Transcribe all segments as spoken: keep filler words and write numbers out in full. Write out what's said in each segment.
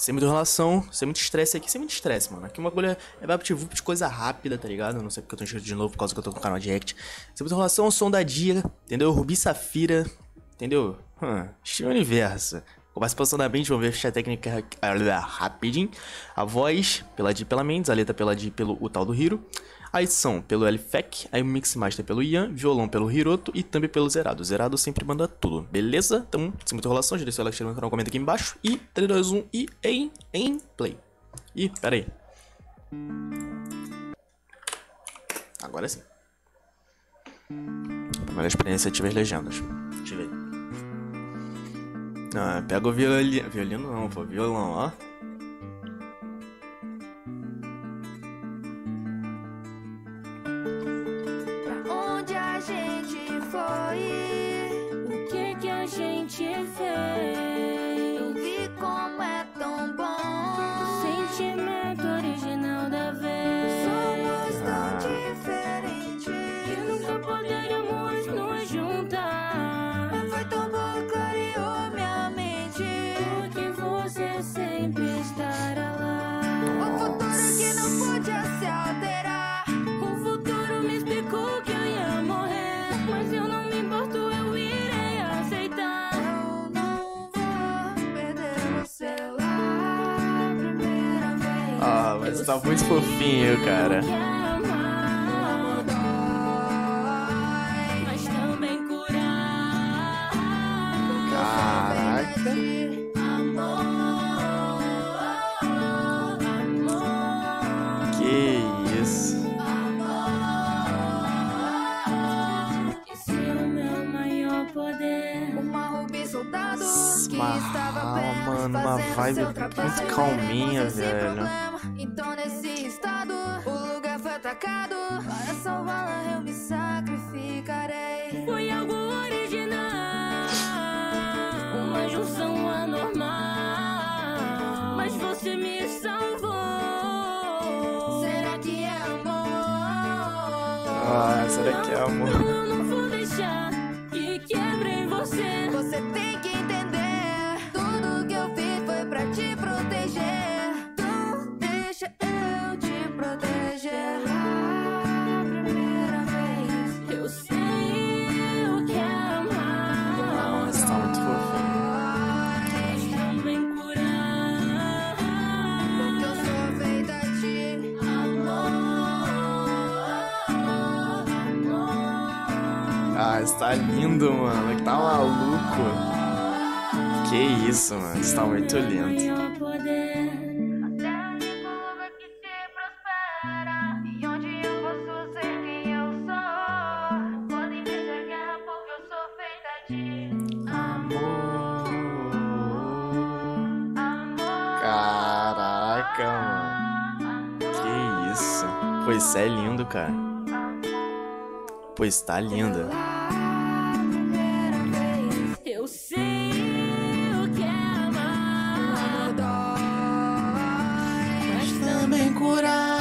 sem muita enrolação, sem muito estresse aqui, sem muito estresse, mano. Aqui uma bagulho é VaptVup de coisa rápida, tá ligado? Não sei porque eu tô enxergando de novo, por causa que eu tô com o canal de React. Sem muita enrolação, som da Dia, entendeu? Rubi Safira, entendeu? Hum, Steven Universo. Com participação da Band, vamos ver a ficha técnica rapidinho. A voz pela Di pela Mendes, a letra pela Di pelo o tal do Hiro. A edição pelo L F E C, aí o Mix Master pelo Ian, violão pelo Hiroto e também pelo Zerado. O Zerado sempre manda tudo, beleza? Então, sem muita enrolação, já deixa o like no canal, comenta aqui embaixo. E três, dois, um e em, em play. Ih, pera aí. Agora sim. Primeira experiência, ativa as legendas. Deixa eu ver. Ah, pega o violino. Violino não, pô, violão, ó. O que que a gente fez? Eu vi como é tão bom. O sentimento original da vez. Somos tão diferentes que nunca poderíamos nos juntar. Mas foi tão bom, clareou minha mente. Porque você sempre estará lá. O futuro que não podia se alterar. O futuro me explicou que eu ia morrer. Mas eu não me importo, eu irei aceitar. Eu não vou perder você lá a primeira vez. Ah, mas tá muito fofinho, cara. Amor dói, mas também curar. Caraca. Amor, amor, Que isso. esse é o meu maior poder. Uma Rubi soldado que estava apenas Mano, uma fazendo vibe seu muito trabalho. calminha, Você sem velho. problema. Então nesse estado o lugar foi atacado. Para salvá-la eu me sacrificarei. Foi algo original, uma junção anormal. Mas você me salvou. Será que é amor? Ah, será que é amor? Não, eu não vou deixar que quebrem você. Você tem que entender. Tudo que eu fiz foi pra te proteger. Então deixa eu te proteger. A primeira vez eu sei o que é amar. Nossa, tá muito fofinho. Mas também curar. Porque eu sou feita de amor, amor. Ah, isso tá lindo, mano. Que tá maluco. Que isso, mano. Isso tá muito lindo. Maior poder. A terra de lugar que se prospera e onde eu posso ser quem eu sou. Podem ver a guerra porque eu sou feita de Amor. amor. Caraca, mano. Que isso. Pô, isso é lindo, cara. Pô, isso tá lindo. A primeira vez eu sei o que é amar. Dói, mas também curar.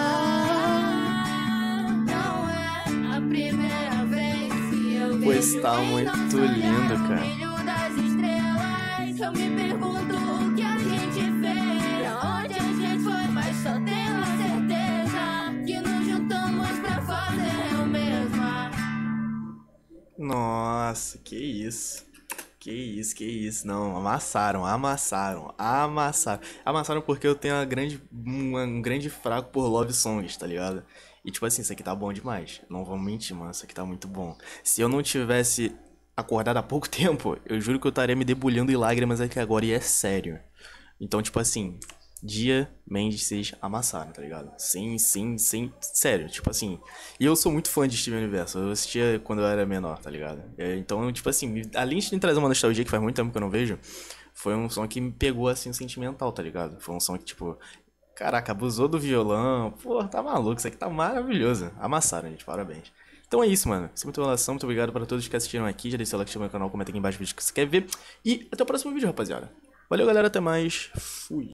Não é a primeira vez que eu Pô, isso tá vejo em muito nosso olhar lindo, o cara. brilho das estrelas. Eu me pergunto o que a gente fez, pra onde a gente foi, mas só tenho a certeza que nos juntamos pra fazer o mesmo. Nossa, que isso. Que isso, que isso. Não, amassaram, amassaram, amassaram. Amassaram porque eu tenho uma grande, um, um grande fraco por love songs, tá ligado? E tipo assim, isso aqui tá bom demais. Não vou mentir, mano, isso aqui tá muito bom. Se eu não tivesse acordado há pouco tempo, eu juro que eu estaria me debulhando em lágrimas aqui agora, e é sério. Então, tipo assim, Dia, Mendes, vocês amassaram, tá ligado? Sim, sim, sim, sério, tipo assim. E eu sou muito fã de Steven Universo, eu assistia quando eu era menor, tá ligado? É, então, tipo assim, me- além de me trazer uma nostalgia que faz muito tempo que eu não vejo, foi um som que me pegou assim, sentimental, tá ligado? Foi um som que, tipo, caraca, abusou do violão, pô, tá maluco, isso aqui tá maravilhoso. Amassaram, gente, parabéns. Então é isso, mano. Sem muita enrolação, muito obrigado para todos que assistiram aqui. Já deixa o like no meu canal, comenta aqui embaixo o vídeo que você quer ver. E até o próximo vídeo, rapaziada. Valeu, galera, até mais. Fui.